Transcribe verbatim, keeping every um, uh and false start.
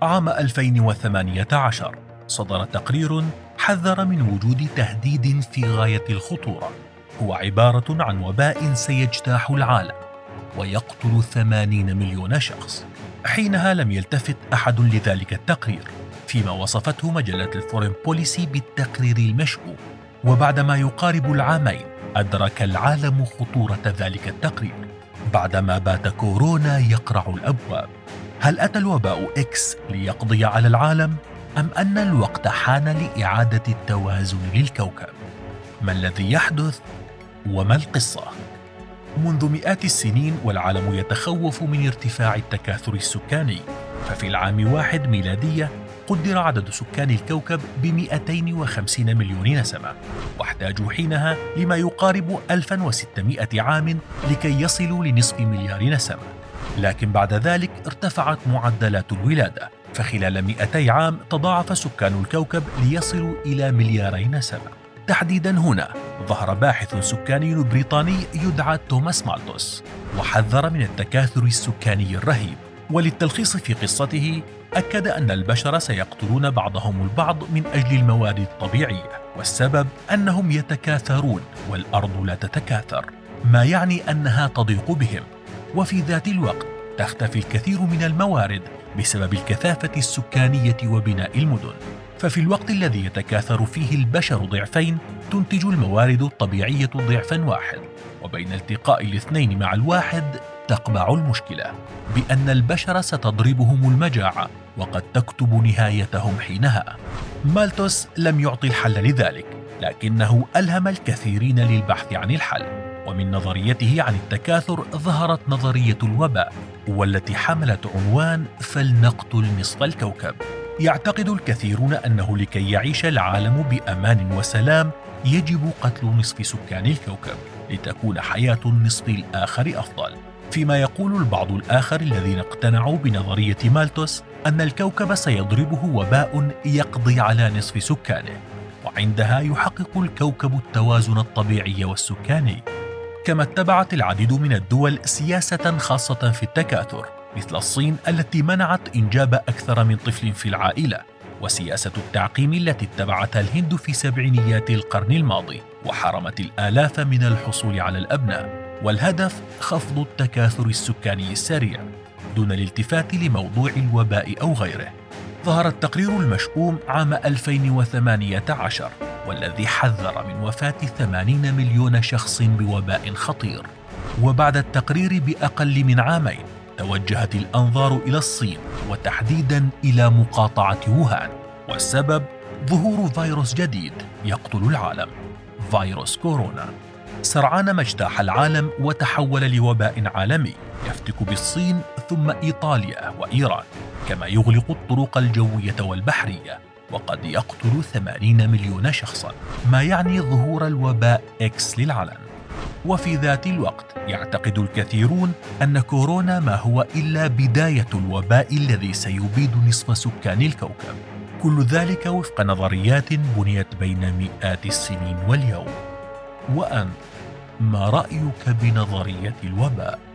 عام ألفين وثمانية عشر صدر تقرير حذر من وجود تهديد في غاية الخطورة، هو عبارة عن وباء سيجتاح العالم ويقتل ثمانين مليون شخص. حينها لم يلتفت أحد لذلك التقرير، فيما وصفته مجلة الفورين بوليسي بالتقرير المشؤوم. وبعدما يقارب العامين أدرك العالم خطورة ذلك التقرير بعدما بات كورونا يقرع الأبواب. هل أتى الوباء إكس ليقضي على العالم؟ أم أن الوقت حان لإعادة التوازن للكوكب؟ ما الذي يحدث؟ وما القصة؟ منذ مئات السنين والعالم يتخوف من ارتفاع التكاثر السكاني، ففي العام واحد ميلادية قدر عدد سكان الكوكب بمئتين وخمسين مليون نسمة، واحتاجوا حينها لما يقارب ألف وستمائة عام لكي يصلوا لنصف مليار نسمة. لكن بعد ذلك ارتفعت معدلات الولادة، فخلال مئتي عام تضاعف سكان الكوكب ليصلوا إلى ملياري نسمة. تحديدا هنا ظهر باحث سكاني بريطاني يدعى توماس مالتوس، وحذر من التكاثر السكاني الرهيب. وللتلخيص في قصته، أكد أن البشر سيقتلون بعضهم البعض من أجل الموارد الطبيعية، والسبب أنهم يتكاثرون والأرض لا تتكاثر، ما يعني أنها تضيق بهم، وفي ذات الوقت تختفي الكثير من الموارد بسبب الكثافة السكانية وبناء المدن. ففي الوقت الذي يتكاثر فيه البشر ضعفين، تنتج الموارد الطبيعية ضعفا واحد، وبين التقاء الاثنين مع الواحد تقبع المشكلة بأن البشر ستضربهم المجاعة وقد تكتب نهايتهم حينها. مالتوس لم يعطي الحل لذلك، لكنه ألهم الكثيرين للبحث عن الحل. ومن نظريته عن التكاثر ظهرت نظرية الوباء، والتي حملت عنوان فلنقتل نصف الكوكب. يعتقد الكثيرون أنه لكي يعيش العالم بأمان وسلام يجب قتل نصف سكان الكوكب لتكون حياة النصف الآخر أفضل. فيما يقول البعض الآخر الذين اقتنعوا بنظرية مالتوس أن الكوكب سيضربه وباء يقضي على نصف سكانه، وعندها يحقق الكوكب التوازن الطبيعي والسكاني. كما اتبعت العديد من الدول سياسة خاصة في التكاثر، مثل الصين التي منعت إنجاب أكثر من طفل في العائلة، وسياسة التعقيم التي اتبعتها الهند في سبعينيات القرن الماضي وحرمت الآلاف من الحصول على الأبناء، والهدف خفض التكاثر السكاني السريع دون الالتفات لموضوع الوباء أو غيره. ظهر التقرير المشؤوم عام ألفين وثمانية عشر، والذي حذر من وفاة ثمانين مليون شخص بوباء خطير. وبعد التقرير بأقل من عامين توجهت الأنظار إلى الصين، وتحديدا إلى مقاطعة ووهان، والسبب ظهور فيروس جديد يقتل العالم، فيروس كورونا. سرعان ما اجتاح العالم وتحول لوباء عالمي يفتك بالصين ثم إيطاليا وإيران، كما يغلق الطرق الجوية والبحرية، وقد يقتل ثمانين مليون شخصا، ما يعني ظهور الوباء إكس للعلن. وفي ذات الوقت يعتقد الكثيرون أن كورونا ما هو إلا بداية الوباء الذي سيبيد نصف سكان الكوكب، كل ذلك وفق نظريات بنيت بين مئات السنين واليوم. وأنت ما رأيك بنظرية الوباء؟